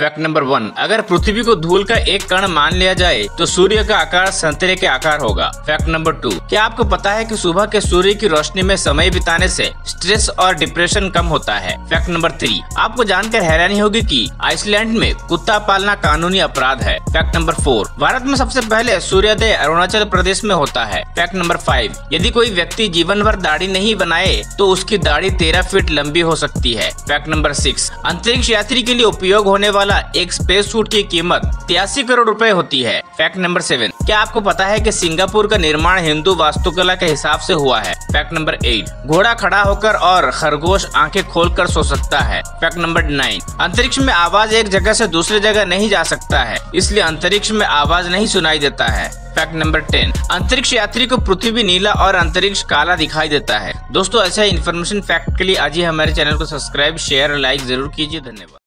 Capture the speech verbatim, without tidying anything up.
Fact number one, अगर पृथ्वी को धूल का एक कण मान लिया जाए तो सूर्य का आकार संतरे के आकार होगा। फैक्ट नंबर टू, क्या आपको पता है कि सुबह के सूर्य की रोशनी में समय बिताने से स्ट्रेस और डिप्रेशन कम होता है। फैक्ट नंबर थ्री, आपको जानकर हैरानी होगी कि आइसलैंड में कुत्ता पालना कानूनी अपराध है। फैक्ट नंबर फोर, भारत में सबसे पहले सूर्योदय अरुणाचल प्रदेश में होता है। फैक्ट नंबर फाइव, यदि कोई व्यक्ति जीवन भर दाढ़ी नहीं बनाए तो उसकी दाढ़ी तेरह फीट लंबी हो सकती है। फैक्ट नंबर सिक्स, अंतरिक्ष यात्री के लिए उपयोग होने वाला एक स्पेस सूट की कीमत तिरासी करोड़ रुपए होती है। फैक्ट नंबर सेवन, क्या आपको पता है कि सिंगापुर का निर्माण हिंदू वास्तुकला के हिसाब से हुआ है। फैक्ट नंबर एट, घोड़ा खड़ा होकर और खरगोश आंखें खोलकर सो सकता है। फैक्ट नंबर नाइन, अंतरिक्ष में आवाज एक जगह से दूसरी जगह नहीं जा सकता है, इसलिए अंतरिक्ष में आवाज नहीं सुनाई देता है। फैक्ट नंबर टेन, अंतरिक्ष यात्री को पृथ्वी नीला और अंतरिक्ष काला दिखाई देता है। दोस्तों, ऐसा इन्फॉर्मेशन फैक्ट के लिए आज ही हमारे चैनल को सब्सक्राइब, शेयर और लाइक जरूर कीजिए। धन्यवाद।